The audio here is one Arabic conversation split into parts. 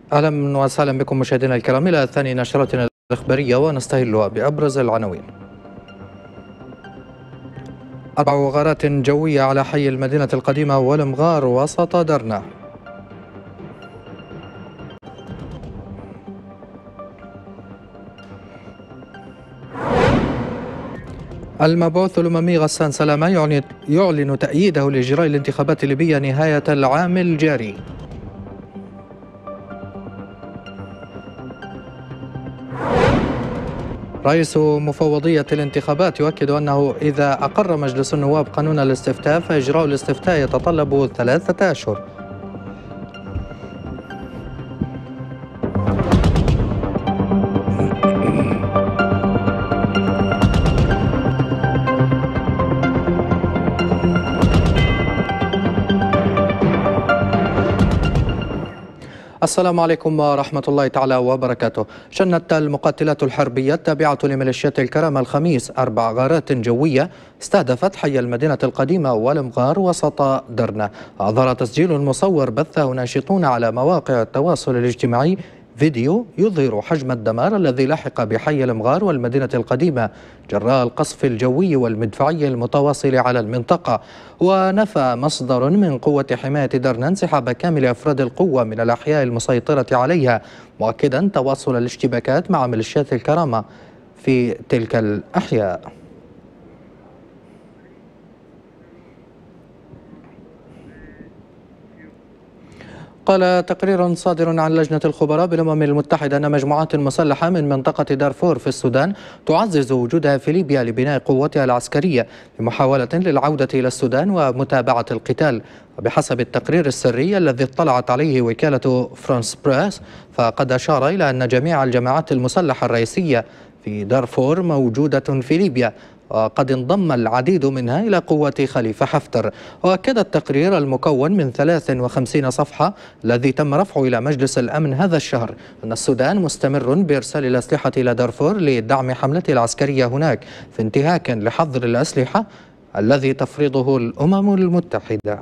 أهلا وسهلا بكم مشاهدينا الكرام إلى ثاني نشرتنا الإخبارية، ونستهلها بأبرز العناوين. 4 غارات جوية على حي المدينة القديمة والمغار وسط درنا. المبعوث الأممي غسان سلامة يعلن تأييده لإجراء الانتخابات الليبية نهاية العام الجاري. رئيس مفوضية الانتخابات يؤكد أنه إذا أقر مجلس النواب قانون الاستفتاء فإجراء الاستفتاء يتطلب 3 أشهر. السلام عليكم ورحمة الله تعالى وبركاته. شنت المقاتلات الحربية التابعة لميليشيات الكرامة الخميس 4 غارات جوية استهدفت حي المدينة القديمة والمغار وسط درنا. أظهر تسجيل مصور بثه ناشطون على مواقع التواصل الاجتماعي فيديو يظهر حجم الدمار الذي لحق بحي المغار والمدينة القديمة جراء القصف الجوي والمدفعي المتواصل على المنطقة. ونفى مصدر من قوة حماية درنا انسحاب كامل أفراد القوة من الأحياء المسيطرة عليها، مؤكدا تواصل الاشتباكات مع ميليشيات الكرامة في تلك الأحياء. قال تقرير صادر عن لجنة الخبراء بالأمم المتحدة أن مجموعات مسلحة من منطقة دارفور في السودان تعزز وجودها في ليبيا لبناء قوتها العسكرية بمحاولة للعودة إلى السودان ومتابعة القتال. وبحسب التقرير السري الذي اطلعت عليه وكالة فرانس بريس، فقد أشار إلى أن جميع الجماعات المسلحة الرئيسية في دارفور موجودة في ليبيا، وقد انضم العديد منها إلى قوة خليفة حفتر. وأكد التقرير المكون من 53 صفحة الذي تم رفعه إلى مجلس الأمن هذا الشهر أن السودان مستمر بإرسال الأسلحة إلى دارفور لدعم حملته العسكرية هناك، في انتهاك لحظر الأسلحة الذي تفرضه الأمم المتحدة.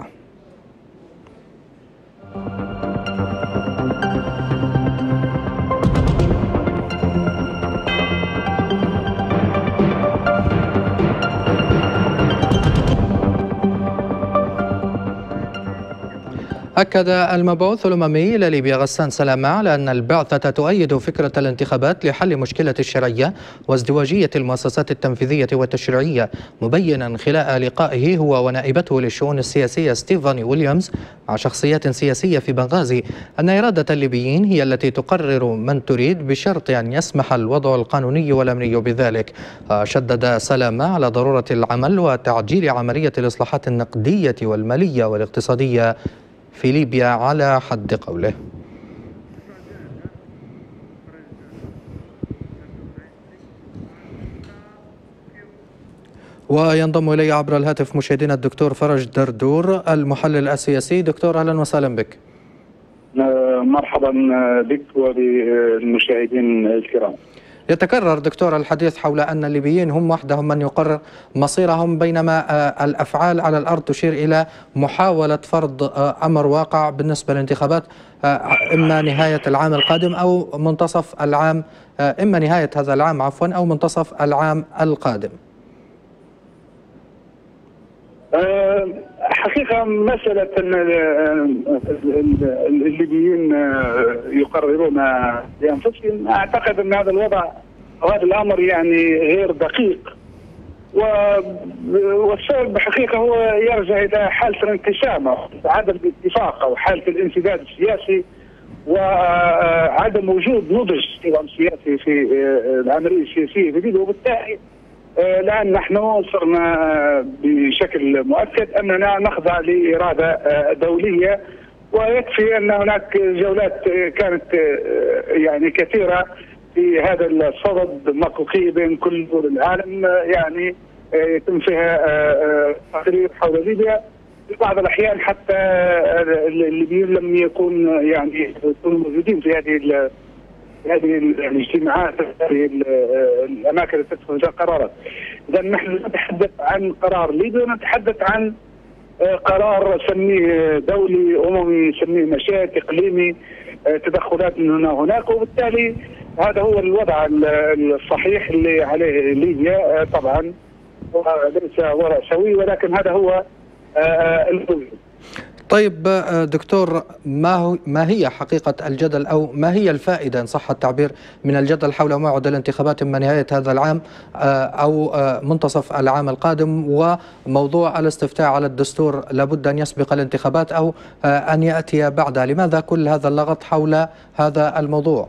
أكد المبعوث الأممي إلى ليبيا غسان سلامة على أن البعثة تؤيد فكرة الانتخابات لحل مشكلة الشرعية وازدواجية المؤسسات التنفيذية والتشريعية، مبينا خلال لقائه هو ونائبته للشؤون السياسية ستيفاني ويليامز مع شخصيات سياسية في بنغازي أن إرادة الليبيين هي التي تقرر من تريد بشرط أن يسمح الوضع القانوني والأمني بذلك. شدد سلامة على ضرورة العمل وتعجيل عملية الإصلاحات النقدية والمالية والاقتصادية في ليبيا على حد قوله. وينضم إلي عبر الهاتف مشاهدينا الدكتور فرج دردور المحلل السياسي. دكتور أهلا وسهلا بك. مرحبا بك وبالمشاهدين الكرام. يتكرر دكتور الحديث حول أن الليبيين هم وحدهم من يقرر مصيرهم، بينما الأفعال على الأرض تشير إلى محاولة فرض أمر واقع بالنسبة للانتخابات، إما نهاية العام القادم أو منتصف العام، إما نهاية هذا العام عفوا أو منتصف العام القادم. حقيقة مسألة أن الليبيين يقررون بأنفسهم، أعتقد أن هذا الوضع وهذا الأمر يعني غير دقيق، والسبب حقيقة هو يرجع إلى حالة الانقسام أو عدم الاتفاق أو حالة الانسداد السياسي وعدم وجود نضج سياسي في العملية السياسية الجديدة. وبالتالي الآن نحن صرنا بشكل مؤكد أننا نخضع لإرادة دولية، ويكفي أن هناك جولات كانت يعني كثيرة في هذا الصدد المقوقي بين كل دول العالم، يعني يتم فيها تقرير حول ليبيا. في بعض الأحيان حتى الليبيين لم يكونوا موجودين في هذه الاجتماعات، في الاماكن التي تتخذ فيها قرارات. اذا نحن نتحدث عن قرار ليبي ونتحدث عن قرار سميه دولي اممي، سميه مشاهد اقليمي، تدخلات من هنا وهناك، وبالتالي هذا هو الوضع الصحيح اللي عليه ليبيا. طبعا ليس وضع سوي، ولكن هذا هو الموجود. طيب دكتور، ما هي حقيقة الجدل، أو ما هي الفائدة إن صح التعبير من الجدل حول موعد الانتخابات إما نهاية هذا العام أو منتصف العام القادم، وموضوع الاستفتاء على الدستور لابد أن يسبق الانتخابات أو أن يأتي بعدها؟ لماذا كل هذا اللغط حول هذا الموضوع؟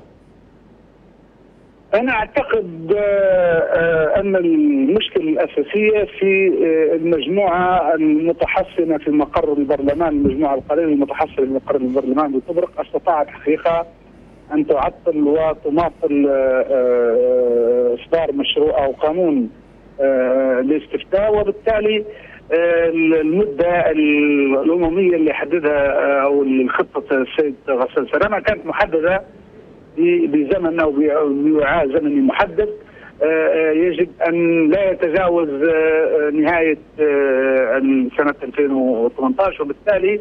أنا أعتقد أن المشكلة الأساسية في المجموعة المتحصنة في مقر البرلمان، المجموعة القليلة المتحصنة في مقر البرلمان بطبرق، استطاعت حقيقة أن تعطل وتماطل إصدار مشروع أو قانون الاستفتاء، وبالتالي المدة الأممية اللي حددها أو الخطة السيد غسان سلامة كانت محددة بزمن او بوعاء زمني محدد، يجب ان لا يتجاوز نهايه سنه 2018، وبالتالي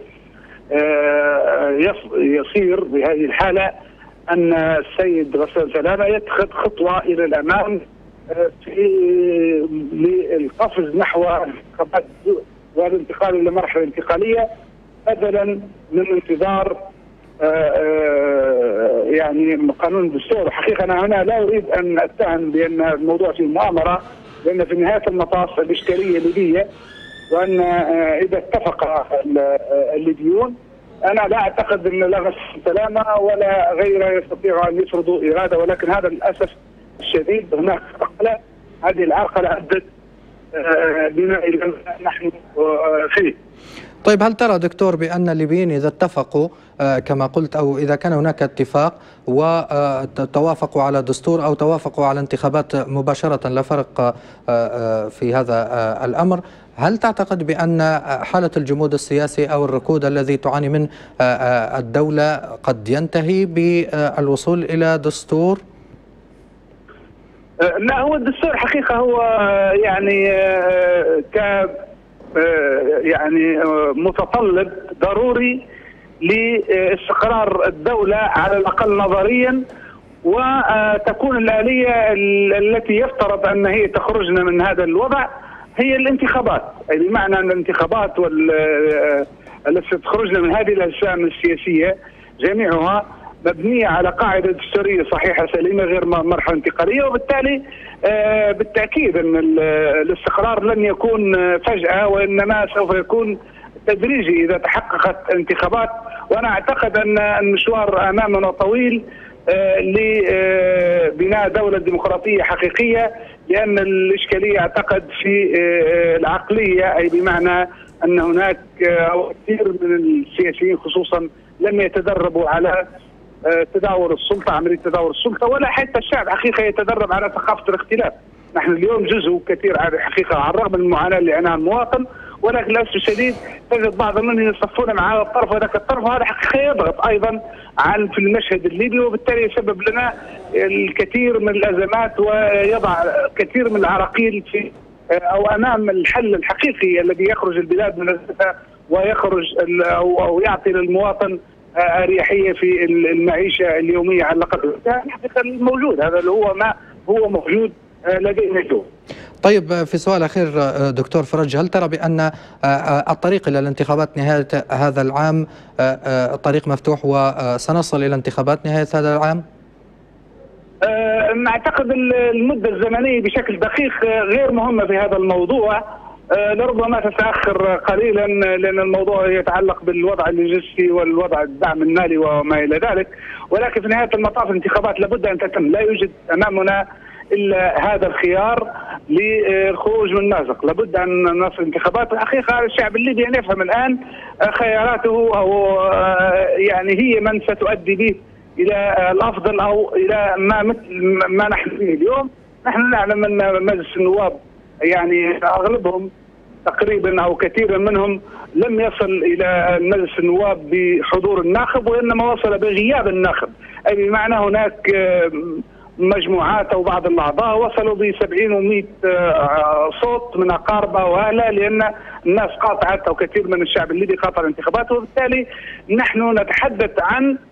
يصير بهذه الحاله ان السيد غسان سلامه يتخذ خطوه الى الامام في للقفز نحو الانتخابات والانتقال الى مرحله انتقاليه، بدلا من انتظار يعني قانون الدستور. حقيقة أنا هنا لا أريد أن أتهم بأن الموضوع فيه مؤامرة، لأن في نهاية المطاف الإشكالية ليبية، وأن إذا اتفق الليبيون أنا لا أعتقد أن لا غسان سلامة ولا غيره يستطيعوا أن يفرضوا إرادة، ولكن هذا للأسف الشديد هناك عرقلة، هذه العرقلة أدت بما إلى نحن فيه. طيب، هل ترى دكتور بأن الليبيين إذا اتفقوا كما قلت، أو إذا كان هناك اتفاق وتوافقوا على دستور أو توافقوا على انتخابات مباشرة، لا فرق في هذا الأمر، هل تعتقد بأن حالة الجمود السياسي أو الركود الذي تعاني منه الدولة قد ينتهي بالوصول إلى دستور؟ لا، هو الدستور حقيقة هو يعني يعني متطلب ضروري لاستقرار الدولة على الأقل نظريا، وتكون الآلية التي يفترض أن هي تخرجنا من هذا الوضع هي الانتخابات، أي بمعنى أن الانتخابات التي تخرجنا من هذه الأجسام السياسية جميعها مبنية على قاعدة دستورية صحيحة سليمة غير مرحلة انتقالية، وبالتالي بالتأكيد أن الاستقرار لن يكون فجأة، وإنما سوف يكون تدريجي إذا تحققت انتخابات. وأنا أعتقد أن المشوار أمامنا طويل لبناء دولة ديمقراطية حقيقية، لأن الإشكالية أعتقد في العقلية، أي بمعنى أن هناك كثير من السياسيين خصوصا لم يتدربوا على تداول السلطة، عملية تداول السلطة، ولا حتى الشعب حقيقة يتدرب على ثقافة الاختلاف. نحن اليوم جزء كثير حقيقة على الرغم من المعاناة اللي يعانيها المواطن، ولكن للأسف الشديد تجد بعض منهم يصفون مع الطرف وذاك الطرف، وهذا حقيقة يضغط أيضا في المشهد الليبي، وبالتالي يسبب لنا الكثير من الأزمات ويضع كثير من العراقيل في أو أمام الحل الحقيقي الذي يخرج البلاد من الأزمة ويخرج أو يعطي للمواطن أريحية في المعيشة اليومية على الأقل. الحقيقة الموجود هذا اللي هو ما هو موجود لدينا اليوم. طيب، في سؤال أخير دكتور فرج، هل ترى بأن الطريق إلى الانتخابات نهاية هذا العام طريق مفتوح وسنصل إلى انتخابات نهاية هذا العام؟ أعتقد المدة الزمنية بشكل دقيق غير مهمة في هذا الموضوع، لربما تتأخر قليلا لأن الموضوع يتعلق بالوضع اللوجستي والوضع الدعم المالي وما إلى ذلك، ولكن في نهاية المطاف الانتخابات لابد أن تتم، لا يوجد أمامنا إلا هذا الخيار للخروج من المأزق، لابد أن نصل انتخابات. الحقيقة الشعب الليبي أن يفهم الآن خياراته، أو يعني هي من ستؤدي به إلى الأفضل أو إلى ما نحن فيه اليوم. نحن نعلم أن مجلس النواب يعني أغلبهم تقريبا أو كثيرا منهم لم يصل إلى مجلس النواب بحضور الناخب، وإنما وصل بغياب الناخب، أي بمعنى هناك مجموعات أو بعض الأعضاء وصلوا ب70 و100 صوت من أقاربه وأهله، لأن الناس قاطعت أو كثير من الشعب الليبي قاطع الانتخابات، وبالتالي نحن نتحدث عن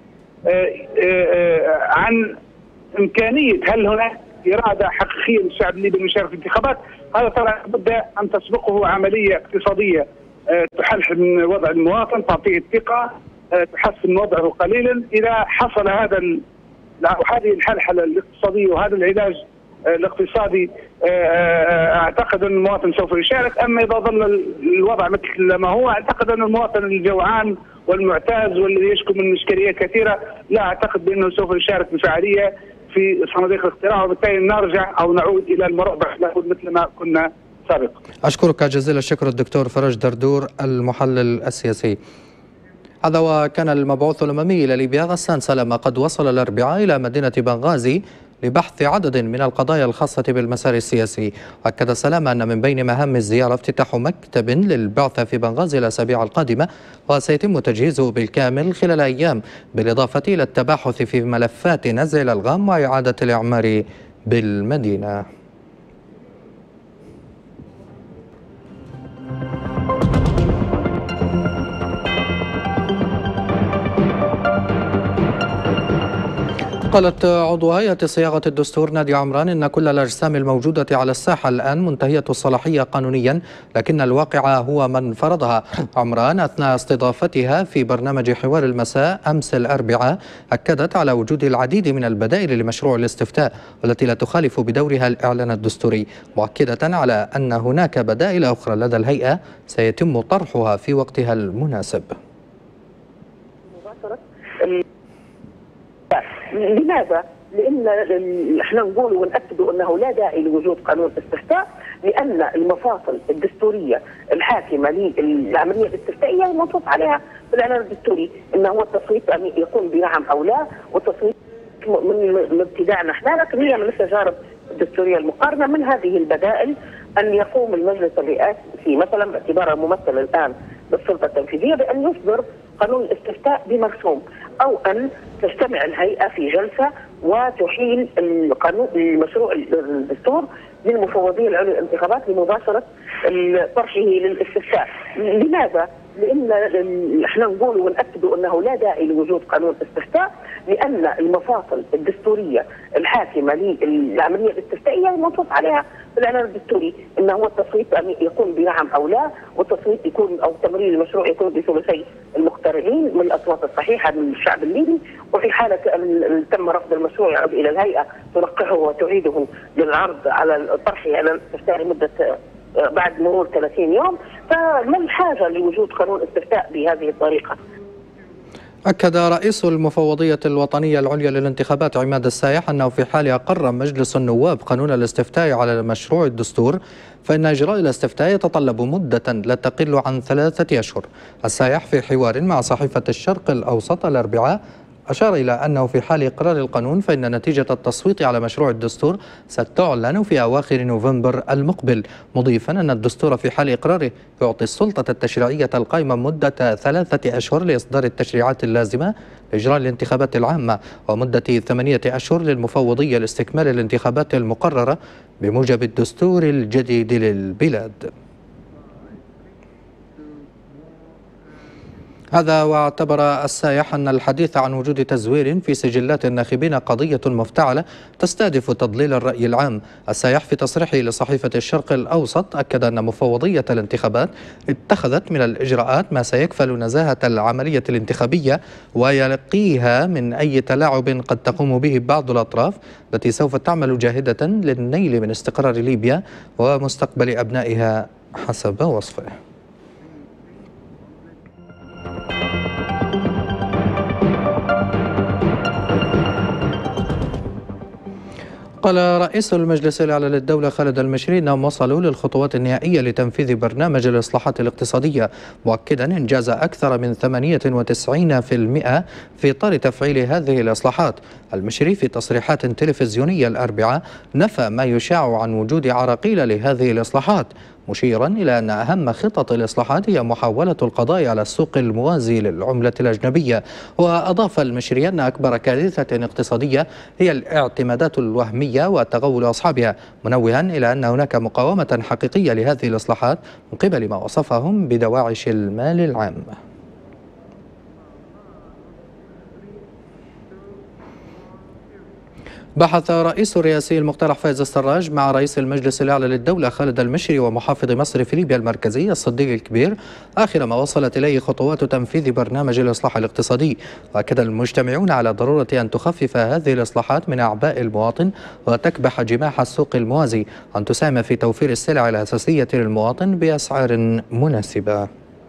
عن إمكانية هل هناك إرادة حقيقية للشعب الليبي بالمشاركة في الانتخابات. هذا ترى لابد أن تسبقه عملية اقتصادية تحسن من وضع المواطن، تعطيه الثقة، تحسن وضعه قليلا. إذا حصل هذه الحلحلة الاقتصادية وهذا العلاج الاقتصادي اعتقد ان المواطن سوف يشارك. اما اذا ظل الوضع مثل ما هو، اعتقد ان المواطن الجوعان والمعتاز والذي يشكو من اشكاليات كثيره لا اعتقد بانه سوف يشارك بفعاليه في صناديق الاقتراع، وبالتالي نرجع او نعود الى المربع مثل ما كنا سابقا. اشكرك جزيل الشكر الدكتور فرج دردور المحلل السياسي. هذا وكان المبعوث الأممي إلى ليبيا غسان سلامة قد وصل الأربعاء إلى مدينة بنغازي لبحث عدد من القضايا الخاصة بالمسار السياسي. أكد سلامة أن من بين مهام الزيارة افتتاح مكتب للبعثة في بنغازي الأسابيع القادمة، وسيتم تجهيزه بالكامل خلال أيام، بالإضافة إلى التباحث في ملفات نزع الألغام وإعادة الإعمار بالمدينة. قالت عضو هيئة صياغة الدستور نادية عمران إن كل الأجسام الموجودة على الساحة الآن منتهية الصلاحية قانونيا، لكن الواقع هو من فرضها. عمران أثناء استضافتها في برنامج حوار المساء أمس الأربعاء أكدت على وجود العديد من البدائل لمشروع الاستفتاء والتي لا تخالف بدورها الإعلان الدستوري، مؤكدة على أن هناك بدائل أخرى لدى الهيئة سيتم طرحها في وقتها المناسب. لماذا؟ لأن احنا نقول ونأكد أنه لا داعي لوجود قانون استفتاء، لأن المفاصل الدستورية الحاكمة للعملية الاستفتائية منصوص عليها في الإعلان الدستوري، أنه هو التصويت أن يكون بنعم أو لا، والتصويت من ابتداء نحن، لكن هي من التجارب الدستورية المقارنة. من هذه البدائل أن يقوم المجلس الرئاسي مثلا باعتباره ممثل الآن بالسلطة التنفيذية بأن يصدر قانون الاستفتاء بمرسوم، أو أن تجتمع الهيئة في جلسة وتحيل القانون المشروع الدستور للمفوضية العليا للانتخابات لمباشرة طرحه للاستفتاء. لماذا؟ لأن احنا نقول ونأكد أنه لا داعي لوجود قانون استفتاء، لأن المفاصل الدستورية الحاكمة للعملية الاستفتائية منصوص عليها في الإعلان الدستوري، أنه هو التصويت أن يكون بنعم أو لا، والتصويت يكون أو تمرير المشروع يكون بثلثي المقترعين من الأصوات الصحيحة من الشعب الليبي، وفي حالة أن تم رفض المشروع يعود إلى الهيئة تنقحه وتعيده للعرض على طرحه على الاستفتاء لمدة بعد مرور 30 يوم. فما الحاجة لوجود قانون استفتاء بهذه الطريقة؟ أكد رئيس المفوضية الوطنية العليا للانتخابات عماد السايح أنه في حال أقر مجلس النواب قانون الاستفتاء على مشروع الدستور فإن إجراء الاستفتاء يتطلب مدة لا تقل عن 3 أشهر. السايح في حوار مع صحيفة الشرق الأوسط الأربعاء أشار إلى أنه في حال إقرار القانون فإن نتيجة التصويت على مشروع الدستور ستعلن في أواخر نوفمبر المقبل، مضيفا أن الدستور في حال إقراره يعطي السلطة التشريعية القائمة مدة 3 أشهر لإصدار التشريعات اللازمة لإجراء الانتخابات العامة، ومدة 8 أشهر للمفوضية لاستكمال الانتخابات المقررة بموجب الدستور الجديد للبلاد. هذا واعتبر السايح أن الحديث عن وجود تزوير في سجلات الناخبين قضية مفتعلة تستهدف تضليل الرأي العام. السايح في تصريحه لصحيفة الشرق الأوسط أكد أن مفوضية الانتخابات اتخذت من الإجراءات ما سيكفل نزاهة العملية الانتخابية ويقيها من أي تلاعب قد تقوم به بعض الأطراف التي سوف تعمل جاهدة للنيل من استقرار ليبيا ومستقبل أبنائها حسب وصفه. قال رئيس المجلس الأعلى للدولة خالد المشري أنهم وصلوا للخطوات النهائية لتنفيذ برنامج الإصلاحات الاقتصادية، مؤكدا إنجاز أكثر من 98% في إطار تفعيل هذه الإصلاحات. المشري في تصريحات تلفزيونية الأربعاء نفى ما يشاع عن وجود عراقيل لهذه الإصلاحات، مشيرا إلى أن أهم خطط الإصلاحات هي محاولة القضاء على السوق الموازي للعملة الأجنبية. وأضاف المشري أن أكبر كارثة اقتصادية هي الاعتمادات الوهمية وتغول أصحابها، منوها إلى أن هناك مقاومة حقيقية لهذه الإصلاحات من قبل ما وصفهم بدواعش المال العام. بحث رئيس الرئاسي المقترح فايز السراج مع رئيس المجلس الأعلى للدولة خالد المشري ومحافظ مصرف ليبيا المركزي الصديق الكبير آخر ما وصلت إليه خطوات تنفيذ برنامج الإصلاح الاقتصادي. وأكد المجتمعون على ضرورة أن تخفف هذه الإصلاحات من أعباء المواطن وتكبح جماح السوق الموازي، أن تساهم في توفير السلع الأساسية للمواطن بأسعار مناسبة.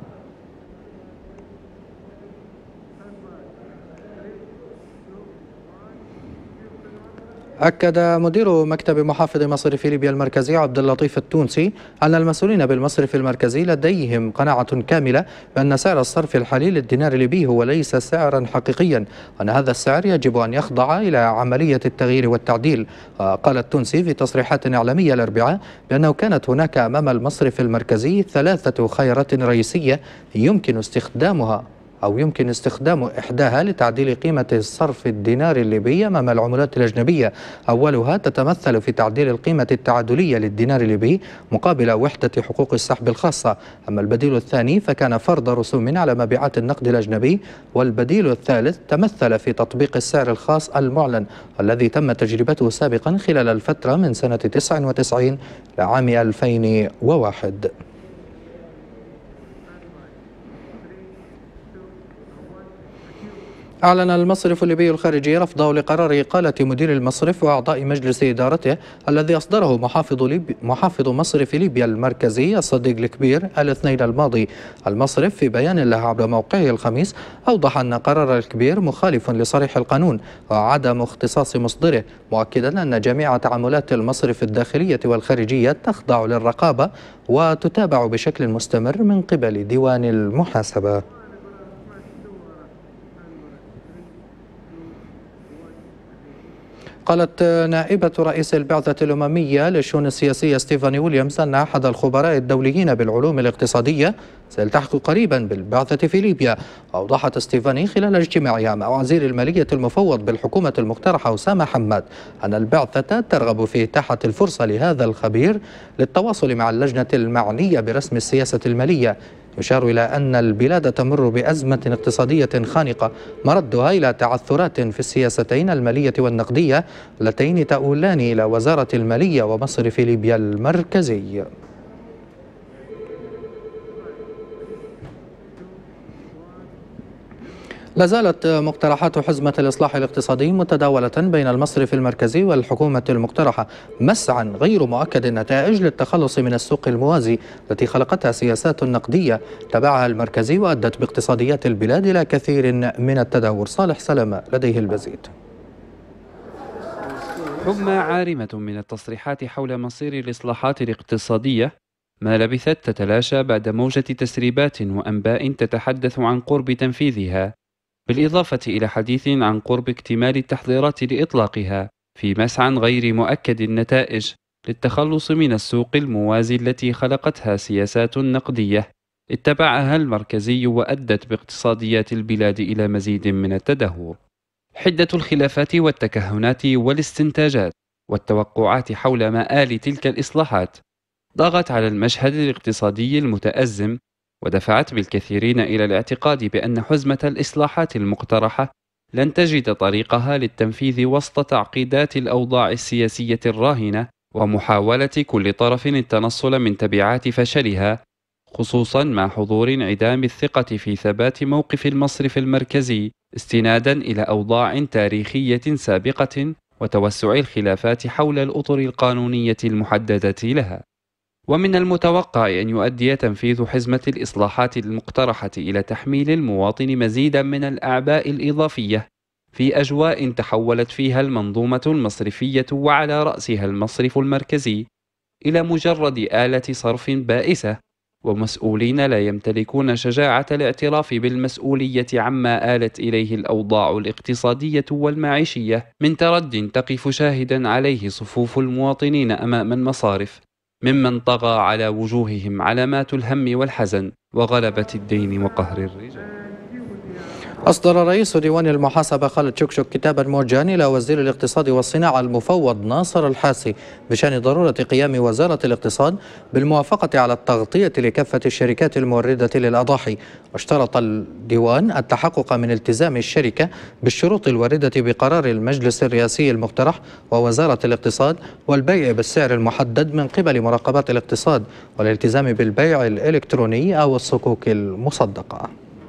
أكد مدير مكتب محافظ مصرف ليبيا المركزي عبد اللطيف التونسي أن المسؤولين بالمصرف المركزي لديهم قناعة كاملة بأن سعر الصرف الحالي للدينار الليبي هو ليس سعرا حقيقيا، وأن هذا السعر يجب أن يخضع إلى عملية التغيير والتعديل. قال التونسي في تصريحات إعلامية الأربعاء بأنه كانت هناك أمام المصرف المركزي 3 خيارات رئيسية يمكن استخدام إحداها لتعديل قيمة صرف الدينار الليبي أمام العملات الأجنبية. أولها تتمثل في تعديل القيمة التعادلية للدينار الليبي مقابل وحدة حقوق السحب الخاصة، أما البديل الثاني فكان فرض رسوم على مبيعات النقد الأجنبي، والبديل الثالث تمثل في تطبيق السعر الخاص المعلن الذي تم تجربته سابقا خلال الفترة من سنة 99 لعام 2001. أعلن المصرف الليبي الخارجي رفضه لقرار إقالة مدير المصرف وأعضاء مجلس إدارته الذي أصدره محافظ مصرف ليبيا المركزي الصديق الكبير الاثنين الماضي. المصرف في بيان له عبر موقعه الخميس أوضح أن قرار الكبير مخالف لصريح القانون وعدم اختصاص مصدره، مؤكدا أن جميع تعاملات المصرف الداخلية والخارجية تخضع للرقابة وتتابع بشكل مستمر من قبل ديوان المحاسبة. قالت نائبة رئيس البعثة الأممية للشؤون السياسية ستيفاني ويليامز أن أحد الخبراء الدوليين بالعلوم الاقتصادية سيلتحق قريبا بالبعثة في ليبيا. وأوضحت ستيفاني خلال اجتماعها مع وزير المالية المفوض بالحكومة المقترحة أسامة حماد أن البعثة ترغب في إتاحة الفرصة لهذا الخبير للتواصل مع اللجنة المعنية برسم السياسة المالية. يشار إلى أن البلاد تمر بأزمة اقتصادية خانقة مردها إلى تعثرات في السياستين المالية والنقدية اللتين تؤولان إلى وزارة المالية ومصرف ليبيا المركزي. لا زالت مقترحات حزمة الإصلاح الاقتصادي متداولة بين المصرف المركزي والحكومة المقترحة، مسعى غير مؤكد النتائج للتخلص من السوق الموازي التي خلقتها سياسات نقدية تبعها المركزي وأدت باقتصاديات البلاد إلى كثير من التدهور. صالح سلامة لديه المزيد. حمى عارمة من التصريحات حول مصير الإصلاحات الاقتصادية ما لبثت تتلاشى بعد موجة تسريبات وأنباء تتحدث عن قرب تنفيذها، بالإضافة إلى حديث عن قرب اكتمال التحضيرات لإطلاقها، في مسعى غير مؤكد النتائج للتخلص من السوق الموازي التي خلقتها سياسات نقدية اتبعها المركزي وأدت باقتصاديات البلاد إلى مزيد من التدهور. حدة الخلافات والتكهنات والاستنتاجات والتوقعات حول مآل تلك الإصلاحات ضاغت على المشهد الاقتصادي المتأزم، ودفعت بالكثيرين إلى الاعتقاد بأن حزمة الإصلاحات المقترحة لن تجد طريقها للتنفيذ وسط تعقيدات الأوضاع السياسية الراهنة ومحاولة كل طرف التنصل من تبعات فشلها، خصوصا مع حضور انعدام الثقة في ثبات موقف المصرف المركزي استنادا إلى أوضاع تاريخية سابقة وتوسع الخلافات حول الأطر القانونية المحددة لها. ومن المتوقع أن يؤدي تنفيذ حزمة الإصلاحات المقترحة إلى تحميل المواطن مزيدا من الأعباء الإضافية في أجواء تحولت فيها المنظومة المصرفية وعلى رأسها المصرف المركزي إلى مجرد آلة صرف بائسة، ومسؤولين لا يمتلكون شجاعة الاعتراف بالمسؤولية عما آلت إليه الأوضاع الاقتصادية والمعيشية من ترد تقف شاهدا عليه صفوف المواطنين أمام المصارف، ممن طغى على وجوههم علامات الهم والحزن وغلبة الدين وقهر الرجال. أصدر رئيس ديوان المحاسبة خالد شكشك كتابا موجها إلى وزير الاقتصاد والصناعة المفوض ناصر الحاسي بشأن ضرورة قيام وزارة الاقتصاد بالموافقة على التغطية لكافة الشركات الموردة للأضاحي. واشترط الديوان التحقق من التزام الشركة بالشروط الواردة بقرار المجلس الرئاسي المقترح ووزارة الاقتصاد والبيع بالسعر المحدد من قبل مراقبات الاقتصاد والالتزام بالبيع الإلكتروني أو الصكوك المصدقة.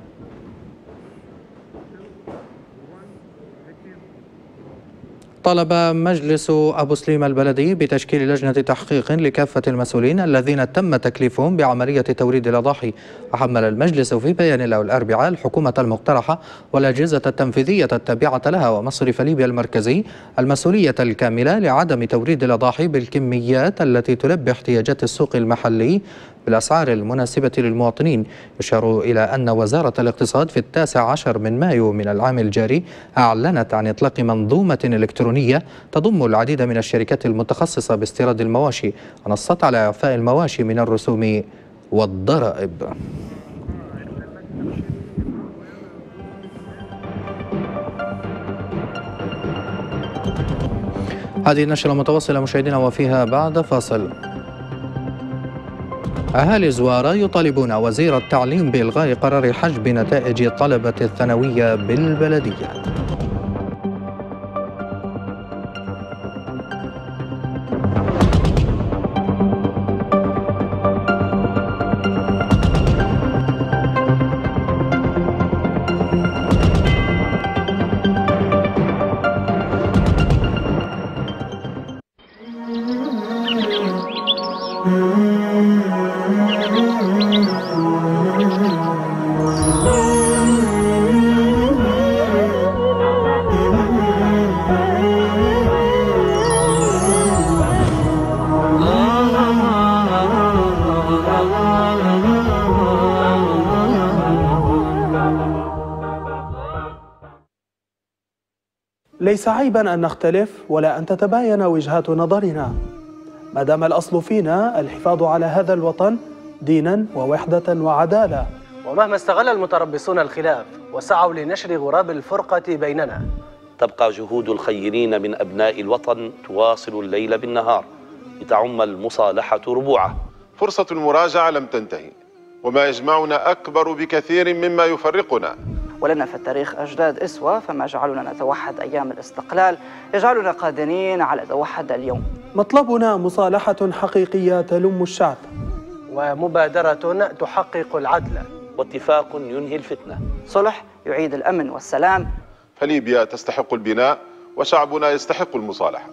طلب مجلس أبو سليم البلدي بتشكيل لجنة تحقيق لكافة المسؤولين الذين تم تكليفهم بعملية توريد الأضاحي. وحمل المجلس في بيان له الأربعاء الحكومة المقترحة والأجهزة التنفيذية التابعة لها ومصرف ليبيا المركزي المسؤولية الكاملة لعدم توريد الأضاحي بالكميات التي تلبي احتياجات السوق المحلي بالأسعار المناسبة للمواطنين. يشار إلى أن وزارة الاقتصاد في 19 من مايو من العام الجاري أعلنت عن إطلاق منظومة إلكترونية تضم العديد من الشركات المتخصصة باستيراد المواشي ونصت على إعفاء المواشي من الرسوم والضرائب. هذه النشرة متواصلة مشاهدينا وفيها بعد فاصل. أهالي زوارة يطالبون وزير التعليم بإلغاء قرار حجب نتائج طلبة الثانوية بالبلدية. ليس عيبا أن نختلف ولا أن تتباين وجهات نظرنا ما دام الأصل فينا الحفاظ على هذا الوطن دينا ووحدة وعدالة. ومهما استغل المتربصون الخلاف وسعوا لنشر غراب الفرقة بيننا، تبقى جهود الخيرين من أبناء الوطن تواصل الليل بالنهار لتعم المصالحة ربوعه. فرصة المراجعة لم تنتهي، وما يجمعنا أكبر بكثير مما يفرقنا. ولنا في التاريخ أجداد أسوة، فما جعلنا نتوحد أيام الاستقلال يجعلنا قادرين على توحد اليوم. مطلبنا مصالحة حقيقية تلم الشعب، ومبادرة تحقق العدل، واتفاق ينهي الفتنة، صلح يعيد الأمن والسلام. فليبيا تستحق البناء وشعبنا يستحق المصالحة.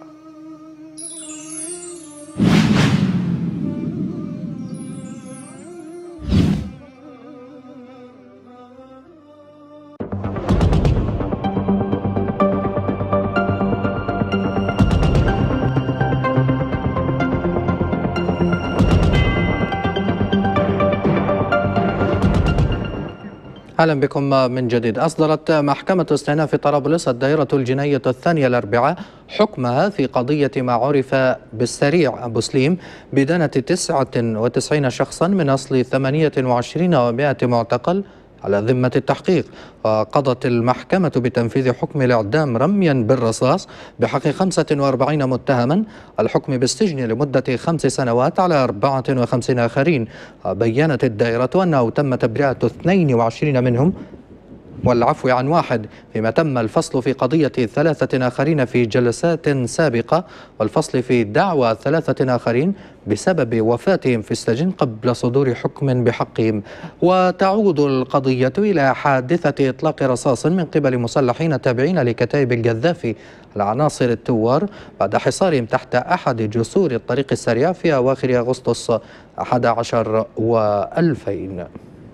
أهلا بكم من جديد. أصدرت محكمة استئناف طرابلس الدائرة الجنائية الثانية الأربعاء حكمها في قضية ما عرف بالسريع أبو سليم بدانة 99 شخصا من أصل 28 و100 معتقل على ذمة التحقيق. وقضت المحكمة بتنفيذ حكم الإعدام رميا بالرصاص بحق 45 متهما، الحكم بالسجن لمدة 5 سنوات على 54 آخرين. بيّنت الدائرة أنه تم تبرئة 22 منهم والعفو عن 1، فيما تم الفصل في قضية 3 آخرين في جلسات سابقة، والفصل في دعوى 3 آخرين بسبب وفاتهم في السجن قبل صدور حكم بحقهم. وتعود القضية إلى حادثة إطلاق رصاص من قبل مسلحين تابعين لكتائب القذافي على عناصر التوار بعد حصارهم تحت أحد جسور الطريق السريع في أواخر أغسطس 11 و2000.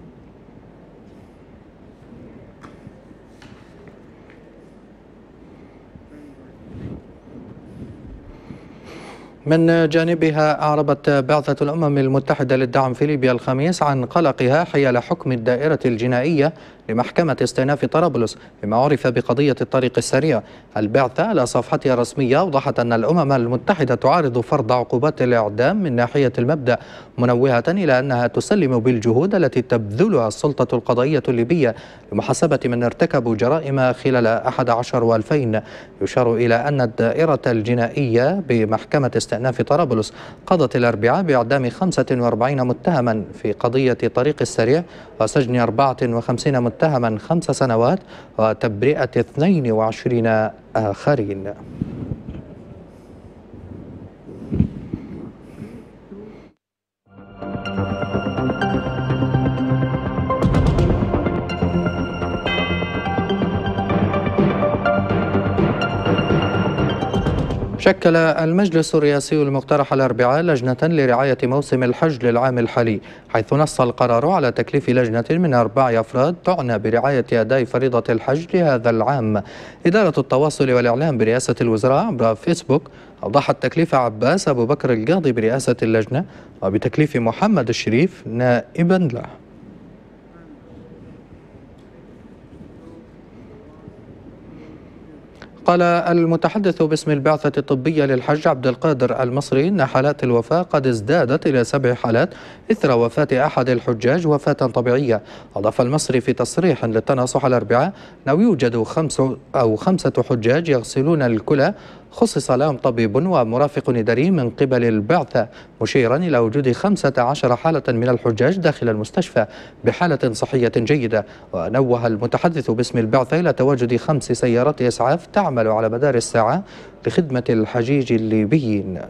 من جانبها أعربت بعثة الأمم المتحدة للدعم في ليبيا الخميس عن قلقها حيال حكم الدائرة الجنائية لمحكمة استئناف طرابلس بما عرف بقضية الطريق السريع. البعثة على صفحتها الرسمية أوضحت أن الأمم المتحدة تعارض فرض عقوبات الإعدام من ناحية المبدأ، منوهة إلى أنها تسلم بالجهود التي تبذلها السلطة القضائية الليبية لمحاسبة من ارتكبوا جرائم خلال 11 و2000. يشار إلى أن الدائرة الجنائية بمحكمة استئناف طرابلس قضت الأربعاء بإعدام 45 متهما في قضية طريق السريع وسجن 54 متهما 5 سنوات وتبرئة 22 آخرين. شكل المجلس الرئاسي المقترح الأربعاء لجنة لرعاية موسم الحج للعام الحالي، حيث نص القرار على تكليف لجنة من 4 أفراد تعنى برعاية أداء فريضة الحج لهذا العام. إدارة التواصل والإعلام برئاسة الوزراء عبر فيسبوك أوضحت تكليف عباس أبو بكر القاضي برئاسة اللجنة، وبتكليف محمد الشريف نائبا له. قال المتحدث باسم البعثة الطبية للحج عبد القادر المصري إن حالات الوفاة قد ازدادت إلى 7 حالات إثر وفاة أحد الحجاج وفاة طبيعية. أضاف المصري في تصريح للتناصح الأربعاء أنه يوجد 5 حجاج يغسلون الكلى خصص لهم طبيب ومرافق إداري من قبل البعثة، مشيرا إلى وجود 15 حالة من الحجاج داخل المستشفى بحالة صحية جيدة. ونوه المتحدث باسم البعثة إلى تواجد 5 سيارات إسعاف تعمل على مدار الساعة لخدمة الحجيج الليبيين.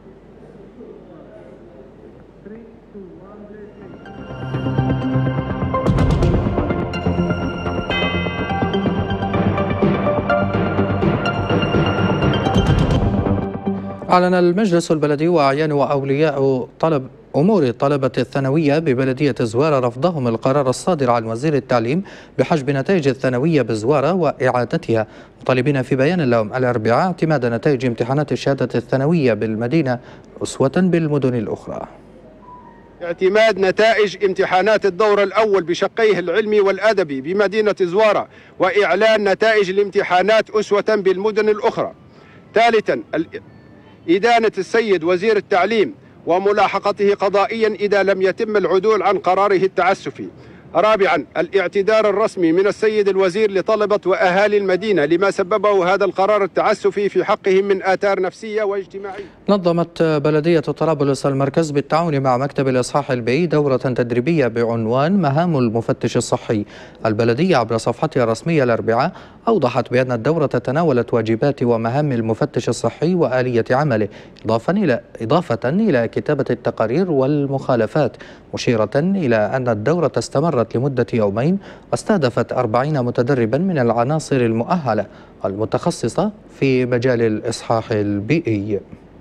أعلن المجلس البلدي وأعيان وأولياء أمور طلبة الثانوية ببلدية زوارة رفضهم القرار الصادر عن وزير التعليم بحجب نتائج الثانوية بزوارة وإعادتها، مطالبين في بيان لهم الأربعاء اعتماد نتائج امتحانات الشهادة الثانوية بالمدينة أسوة بالمدن الأخرى. اعتماد نتائج امتحانات الدور الأول بشقيه العلمي والأدبي بمدينة زوارة وإعلان نتائج الامتحانات أسوة بالمدن الأخرى. ثالثا إدانة السيد وزير التعليم وملاحقته قضائيا إذا لم يتم العدول عن قراره التعسفي. رابعا الاعتذار الرسمي من السيد الوزير لطلبة وأهالي المدينة لما سببه هذا القرار التعسفي في حقهم من آثار نفسية واجتماعية. نظمت بلدية طرابلس المركز بالتعاون مع مكتب الإصحاح البيئي دورة تدريبية بعنوان مهام المفتش الصحي. البلدية عبر صفحتها الرسمية الأربعاء أوضحت بأن الدورة تناولت واجبات ومهام المفتش الصحي وآلية عمله، إضافة إلى كتابة التقارير والمخالفات، مشيرة إلى أن الدورة استمرت لمدة يومين واستهدفت 40 متدربا من العناصر المؤهلة المتخصصة في مجال الإصحاح البيئي.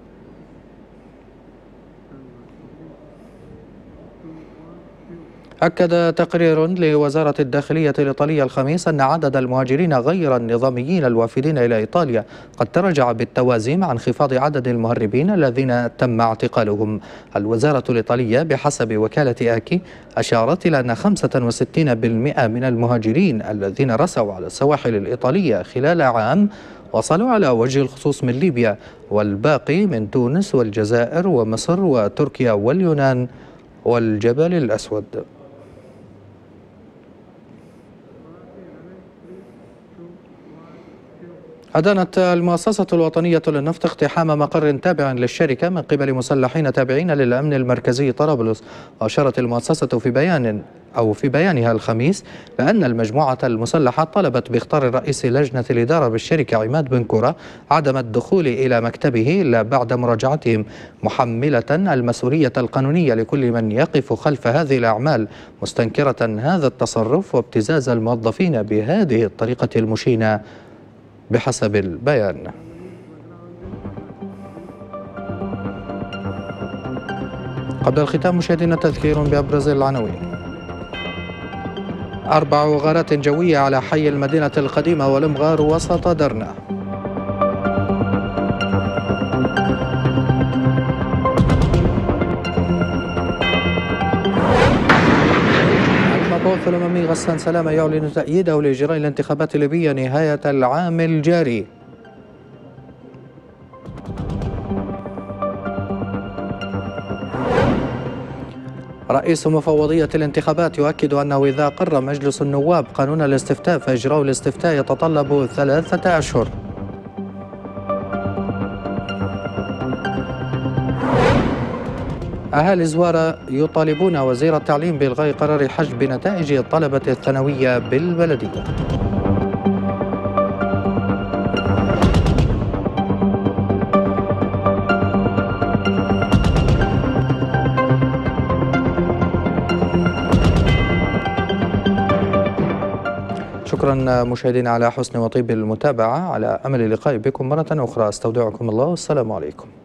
أكد تقرير لوزارة الداخلية الإيطالية الخميس أن عدد المهاجرين غير النظاميين الوافدين إلى إيطاليا قد تراجع بالتوازي مع انخفاض عدد المهربين الذين تم اعتقالهم. الوزارة الإيطالية بحسب وكالة آكي أشارت إلى أن 65% من المهاجرين الذين رسوا على السواحل الإيطالية خلال عام وصلوا على وجه الخصوص من ليبيا، والباقي من تونس والجزائر ومصر وتركيا واليونان والجبل الأسود. أدانت المؤسسة الوطنية للنفط اقتحام مقر تابع للشركة من قبل مسلحين تابعين للأمن المركزي طرابلس. وأشارت المؤسسة في بيانها الخميس بأن المجموعة المسلحة طلبت باخطار رئيس لجنة الإدارة بالشركة عماد بن كورة عدم الدخول إلى مكتبه إلا بعد مراجعتهم، محملة المسؤولية القانونية لكل من يقف خلف هذه الأعمال، مستنكرة هذا التصرف وابتزاز الموظفين بهذه الطريقة المشينة بحسب البيان. قبل الختام مشاهدينا تذكير بأبرز العناوين. 4 غارات جوية على حي المدينة القديمة والمغار وسط درنا. المبعوث الباحث الأممي غسان سلامة يعلن تأييده لإجراء الانتخابات الليبية نهاية العام الجاري. رئيس مفوضية الانتخابات يؤكد أنه إذا قرر مجلس النواب قانون الاستفتاء فإجراء الاستفتاء يتطلب 3 أشهر. أهالي زوارة يطالبون وزير التعليم بإلغاء قرار حجب نتائج الطلبة الثانوية بالبلدية. شكرا مشاهدينا على حسن وطيب المتابعة، على أمل اللقاء بكم مرة أخرى. استودعكم الله والسلام عليكم.